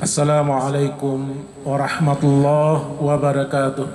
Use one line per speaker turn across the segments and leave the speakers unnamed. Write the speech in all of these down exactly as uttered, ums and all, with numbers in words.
Assalamualaikum warahmatullahi wabarakatuh.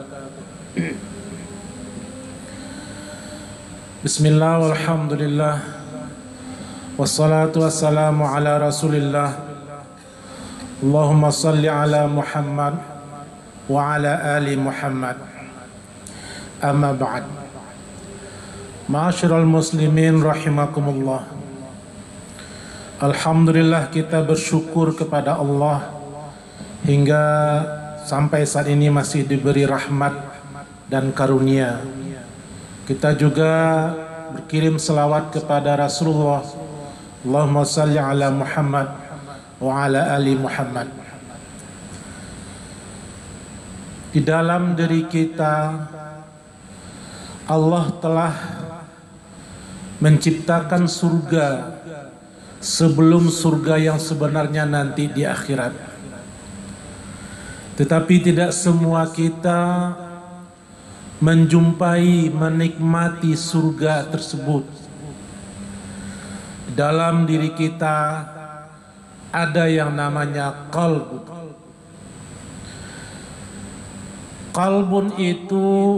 Bismillah walhamdulillah wassalatu wassalamu ala rasulillah. Allahumma salli ala Muhammad wa ala ali Muhammad. Amma ba'd. Ma'asyiral muslimin rahimakumullah. Alhamdulillah, kita bersyukur kepada Allah hingga sampai saat ini masih diberi rahmat dan karunia. Kita juga berkirim selawat kepada Rasulullah. Allahumma salli ala Muhammad wa ala ali Muhammad. Di dalam diri kita Allah telah menciptakan surga sebelum surga yang sebenarnya nanti di akhirat. Tetapi tidak semua kita menjumpai, menikmati surga tersebut. Dalam diri kita ada yang namanya qalb. Qalbun itu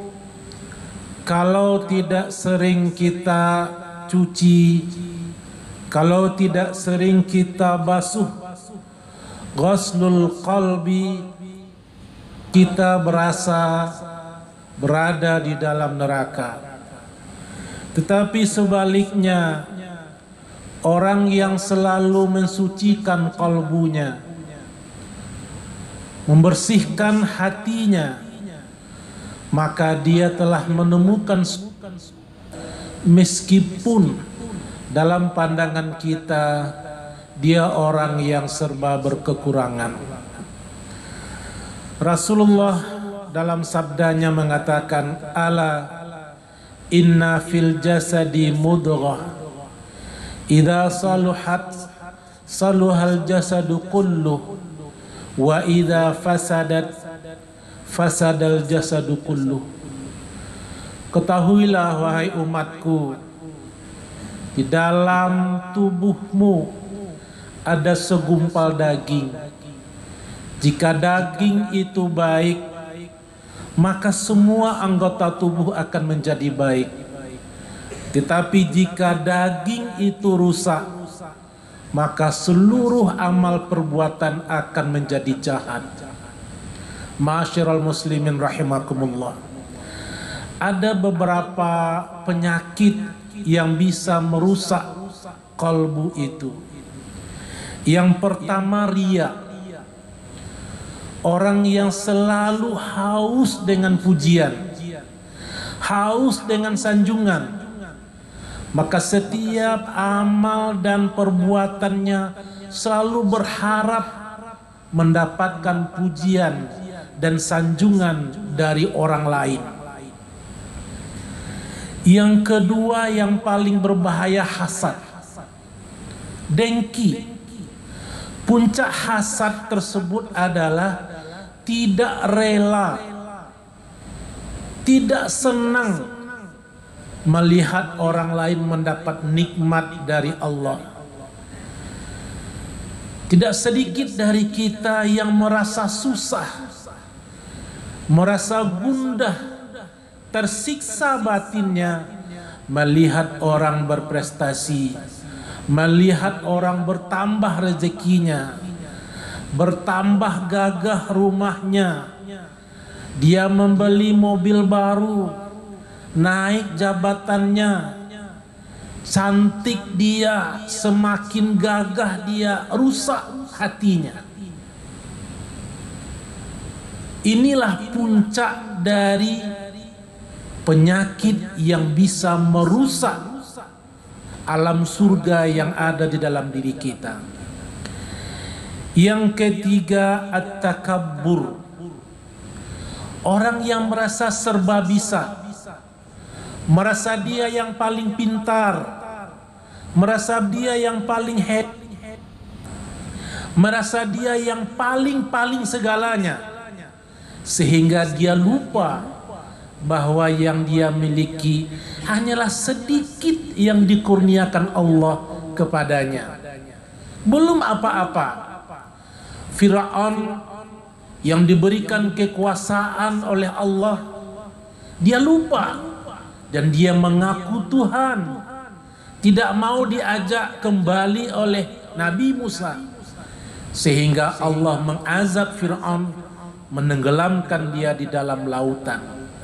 kalau tidak sering kita cuci, kalau tidak sering kita basuh, ghuslul qalbi, kita berasa berada di dalam neraka. Tetapi sebaliknya, orang yang selalu mensucikan kalbunya, membersihkan hatinya, maka dia telah menemukan, meskipun dalam pandangan kita dia orang yang serba berkekurangan. Rasulullah dalam sabdanya mengatakan, ala inna fil jasadi mudghah idza saluhat saluhal jasadu kulluh wa idza fasadat fasadal jasadu kulluh. Ketahuilah wahai umatku, di dalam tubuhmu ada segumpal daging. Jika daging itu baik, maka semua anggota tubuh akan menjadi baik. Tetapi jika daging itu rusak, maka seluruh amal perbuatan akan menjadi jahat. Ma'asyiral muslimin rahimakumullah. Ada beberapa penyakit yang bisa merusak kalbu itu. Yang pertama, riya. Orang yang selalu haus dengan pujian, haus dengan sanjungan, maka setiap amal dan perbuatannya selalu berharap mendapatkan pujian dan sanjungan dari orang lain. Yang kedua yang paling berbahaya, hasad, dengki. Puncak hasad tersebut adalah tidak rela, tidak senang melihat orang lain mendapat nikmat dari Allah. Tidak sedikit dari kita yang merasa susah, merasa gundah, tersiksa batinnya melihat orang berprestasi, melihat orang bertambah rezekinya, bertambah gagah rumahnya, dia membeli mobil baru, naik jabatannya, cantik dia, semakin gagah dia, rusak hatinya. Inilah puncak dari penyakit yang bisa merusak alam surga yang ada di dalam diri kita. Yang ketiga, at-takabbur. Orang yang merasa serba bisa, merasa dia yang paling pintar, merasa dia yang paling head, merasa dia yang paling-paling segalanya, sehingga dia lupa bahwa yang dia miliki hanyalah sedikit yang dikurniakan Allah kepadanya. Belum apa-apa. Fir'aun yang diberikan kekuasaan oleh Allah, dia lupa dan dia mengaku Tuhan, tidak mau diajak kembali oleh Nabi Musa, sehingga Allah mengazab Fir'aun, menenggelamkan dia di dalam lautan.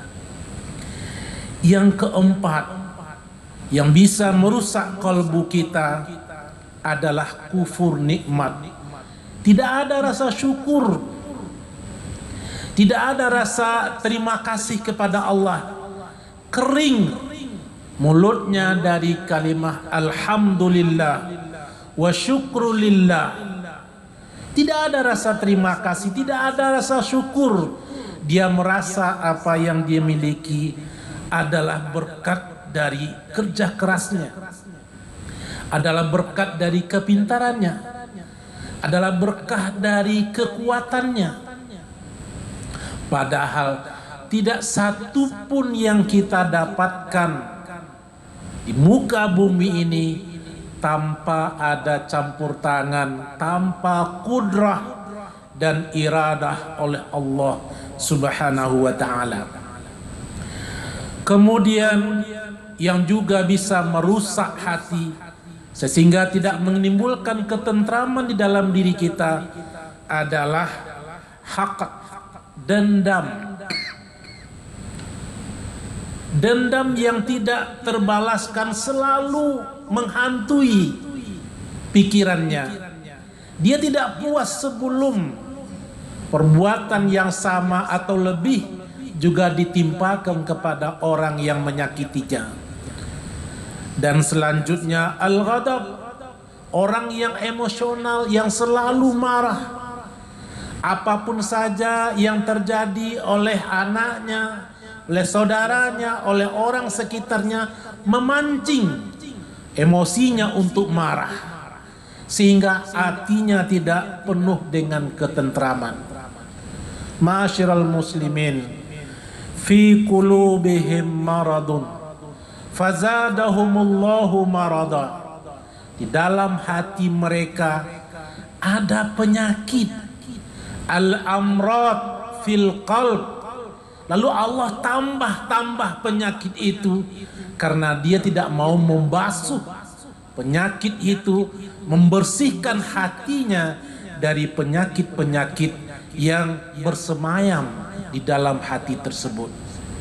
Yang keempat yang bisa merusak kalbu kita adalah kufur nikmat. Tidak ada rasa syukur, tidak ada rasa terima kasih kepada Allah. Kering mulutnya dari kalimah alhamdulillah wa syukrulillah. Tidak ada rasa terima kasih, tidak ada rasa syukur. Dia merasa apa yang dia miliki adalah berkat dari kerja kerasnya, adalah berkat dari kepintarannya, adalah berkah dari kekuatannya. Padahal tidak satu pun yang kita dapatkan di muka bumi ini tanpa ada campur tangan, tanpa kudrah dan iradah oleh Allah Subhanahu wa ta'ala. Kemudian yang juga bisa merusak hati sehingga tidak menimbulkan ketentraman di dalam diri kita adalah haqq, dendam. Dendam yang tidak terbalaskan selalu menghantui pikirannya. Dia tidak puas sebelum perbuatan yang sama atau lebih juga ditimpakan kepada orang yang menyakitinya. Dan selanjutnya al-ghadab, orang yang emosional, yang selalu marah. Apapun saja yang terjadi oleh anaknya, oleh saudaranya, oleh orang sekitarnya, memancing emosinya untuk marah, sehingga hatinya tidak penuh dengan ketentraman. Ma'asyiral muslimin, fi qulubihim maradun fazadahumullahu marada. Di dalam hati mereka ada penyakit, al-amrad fil qalb. Lalu Allah tambah-tambah penyakit itu karena dia tidak mau membasuh penyakit itu, membersihkan hatinya dari penyakit-penyakit yang bersemayam di dalam hati tersebut.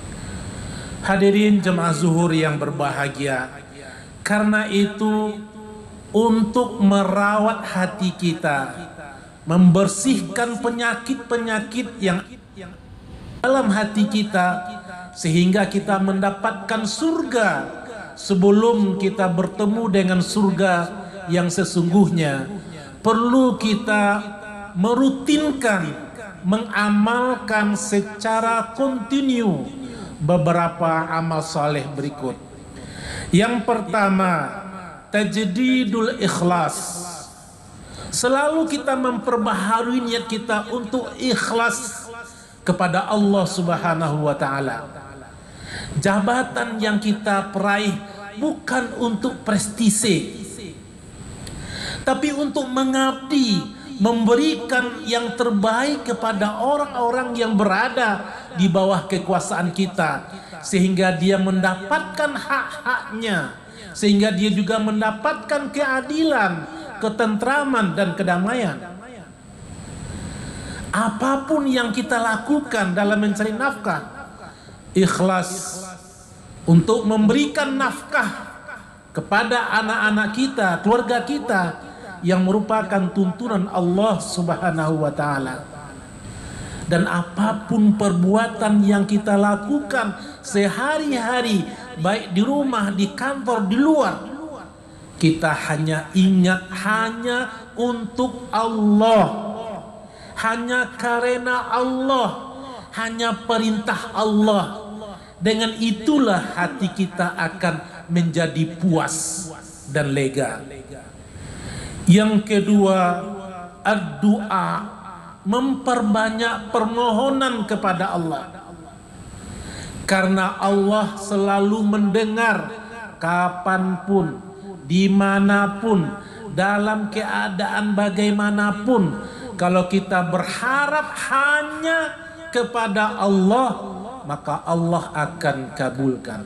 Hadirin jemaah zuhur yang berbahagia, karena itu untuk merawat hati kita, membersihkan penyakit-penyakit yang dalam hati kita, sehingga kita mendapatkan surga sebelum kita bertemu dengan surga yang sesungguhnya, perlu kita merutinkan, mengamalkan secara kontinu beberapa amal saleh berikut. Yang pertama, tajdidul ikhlas. Selalu kita memperbaharui niat kita untuk ikhlas kepada Allah Subhanahu wa ta'ala. Jabatan yang kita peraih bukan untuk prestise, tapi untuk mengabdi, memberikan yang terbaik kepada orang-orang yang berada di bawah kekuasaan kita, sehingga dia mendapatkan hak-haknya, sehingga dia juga mendapatkan keadilan, ketentraman dan kedamaian. Apapun yang kita lakukan dalam mencari nafkah, ikhlas untuk memberikan nafkah kepada anak-anak kita, keluarga kita, yang merupakan tuntunan Allah Subhanahu wa ta'ala. Dan apapun perbuatan yang kita lakukan sehari-hari, baik di rumah, di kantor, di luar, kita hanya ingat hanya untuk Allah, hanya karena Allah, hanya perintah Allah. Dengan itulah hati kita akan menjadi puas dan lega. Yang kedua, ad-du'a, memperbanyak permohonan kepada Allah, karena Allah selalu mendengar kapanpun, dimanapun, dalam keadaan bagaimanapun. Kalau kita berharap hanya kepada Allah, maka Allah akan kabulkan.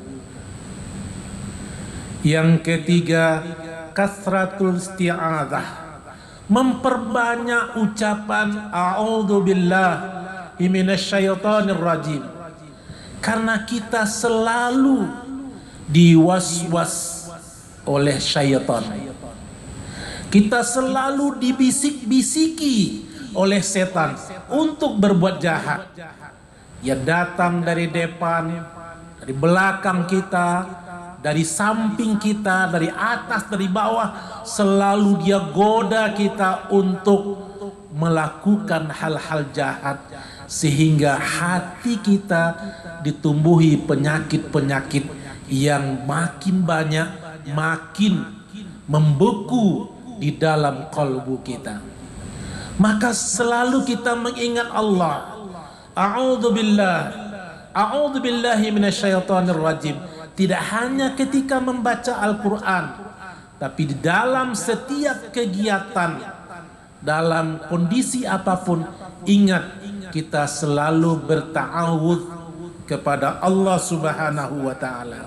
Yang ketiga, kasratul isti'adzah, memperbanyak ucapan a'udzubillahi minasyaitonir rajim. Karena kita selalu diwaswas oleh syaitan. Kita selalu dibisik-bisiki oleh setan untuk berbuat jahat. Dia datang dari depan, dari belakang kita, dari samping kita, dari atas, dari bawah. Selalu dia goda kita untuk melakukan hal-hal jahat, sehingga hati kita ditumbuhi penyakit-penyakit yang makin banyak, makin membeku di dalam kalbu kita. Maka selalu kita mengingat Allah. A'udzubillah, a'udzubillahi minasyaitonir rajim. Tidak hanya ketika membaca Al-Quran, tapi di dalam setiap kegiatan, dalam kondisi apapun, ingat kita selalu berta'awudz kepada Allah Subhanahu wa ta'ala.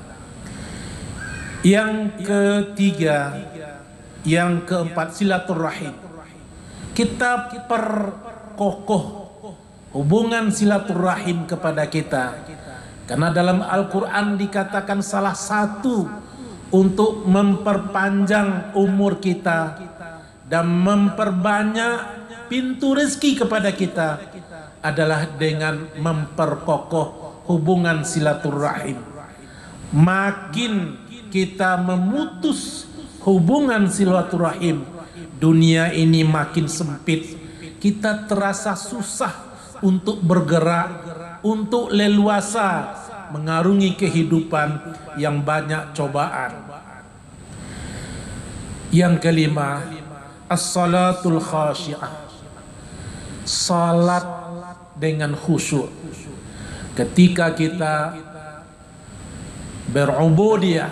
Yang ketiga, yang keempat, silaturahim. Kita perkokoh hubungan silaturahim kepada kita. Karena dalam Al-Quran dikatakan salah satu untuk memperpanjang umur kita dan memperbanyak pintu rezeki kepada kita adalah dengan memperkokoh hubungan silaturahim. Makin kita memutus hubungan silaturahim, dunia ini makin sempit. Kita terasa susah untuk bergerak, untuk leluasa mengarungi kehidupan yang banyak cobaan. Yang kelima, as-salatul khasyi'ah, salat dengan khusyuk. Ketika kita berubudiyah,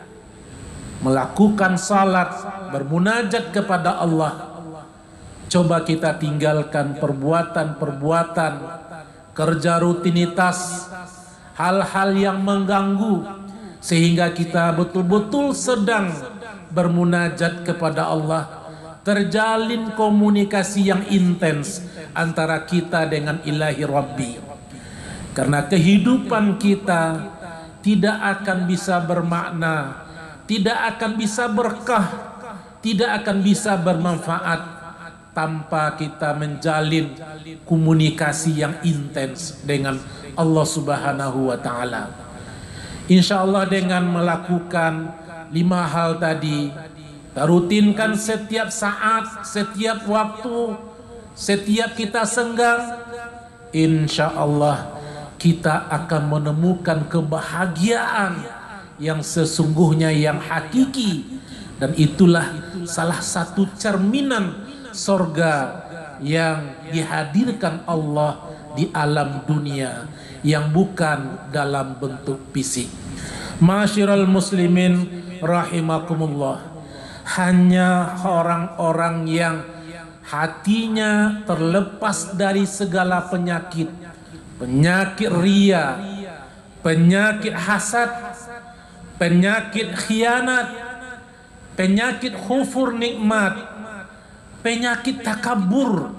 melakukan salat, bermunajat kepada Allah, coba kita tinggalkan perbuatan-perbuatan, kerja rutinitas, hal-hal yang mengganggu, sehingga kita betul-betul sedang bermunajat kepada Allah. Terjalin komunikasi yang intens antara kita dengan Ilahi Rabbi. Karena kehidupan kita tidak akan bisa bermakna, tidak akan bisa berkah, tidak akan bisa bermanfaat tanpa kita menjalin komunikasi yang intens dengan Allah Subhanahu wa ta'ala. Insya Allah dengan melakukan lima hal tadi, kita rutinkan setiap saat, setiap waktu, setiap kita senggang, insya Allah kita akan menemukan kebahagiaan yang sesungguhnya, yang hakiki. Dan itulah salah satu cerminan sorga yang dihadirkan Allah di alam dunia, yang bukan dalam bentuk fisik. Masyiral muslimin rahimakumullah, hanya orang-orang yang hatinya terlepas dari segala penyakit, penyakit ria, penyakit hasad, penyakit khianat, penyakit khufur nikmat, penyakit takabur,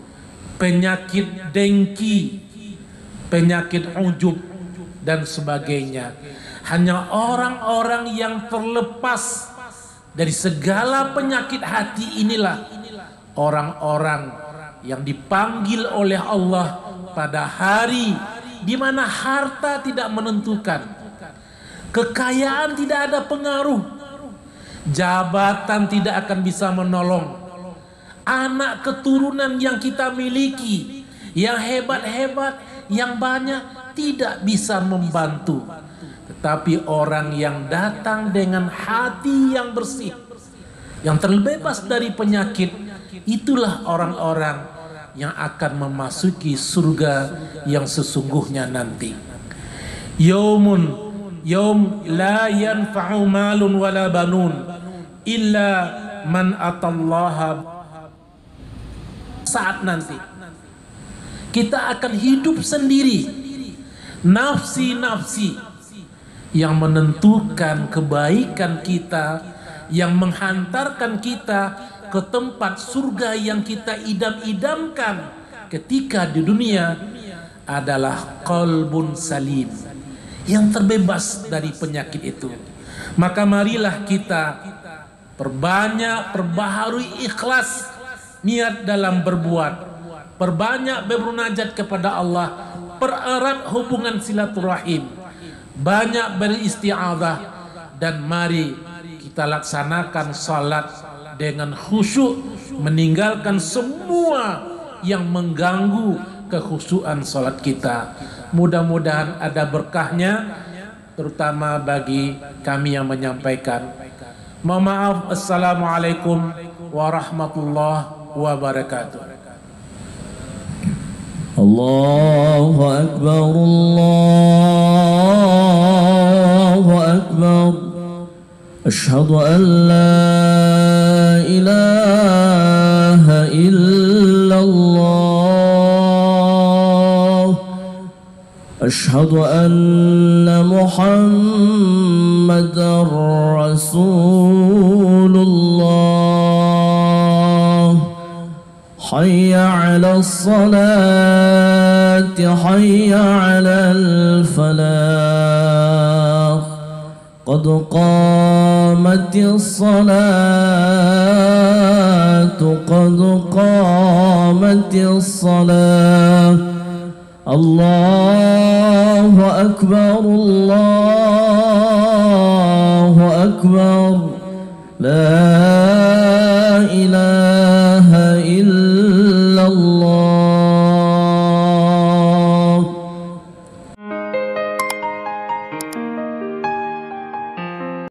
penyakit dengki, penyakit ujub dan sebagainya. Hanya orang-orang yang terlepas dari segala penyakit hati inilah orang-orang yang dipanggil oleh Allah pada hari di mana harta tidak menentukan, kekayaan tidak ada pengaruh, jabatan tidak akan bisa menolong, anak keturunan yang kita miliki, yang hebat-hebat, yang banyak, tidak bisa membantu. Tetapi orang yang datang dengan hati yang bersih, yang terbebas dari penyakit, itulah orang-orang yang akan memasuki surga yang sesungguhnya nanti. Yaumun, yaum la yanfa'u malun wala banun illa man atallaha saat nanti kita akan hidup sendiri, nafsi-nafsi yang menentukan kebaikan kita, yang menghantarkan kita ke tempat surga yang kita idam-idamkan ketika di dunia adalah qalbun salim, yang terbebas dari penyakit itu. Maka marilah kita perbanyak, perbaharui ikhlas niat dalam berbuat, perbanyak bermunajat kepada Allah, pererat hubungan silaturahim, banyak beristi'adzah, dan mari kita laksanakan salat dengan khusyuk, meninggalkan semua yang mengganggu kekhusyuan salat kita. Mudah-mudahan ada berkahnya, terutama bagi kami yang menyampaikan. Mohon maaf. Assalamualaikum warahmatullahi wabarakatuh.
Allahu Akbar, Allahu Akbar. Asyhadu an la ilaha illallah. Asyhadu anna Muhammadar Rasulullah. Hayya 'alas salati, hayya 'alal falah. Qad qamatis salatu, qad qamatis salah. Allahu Akbar, Allahu Akbar. La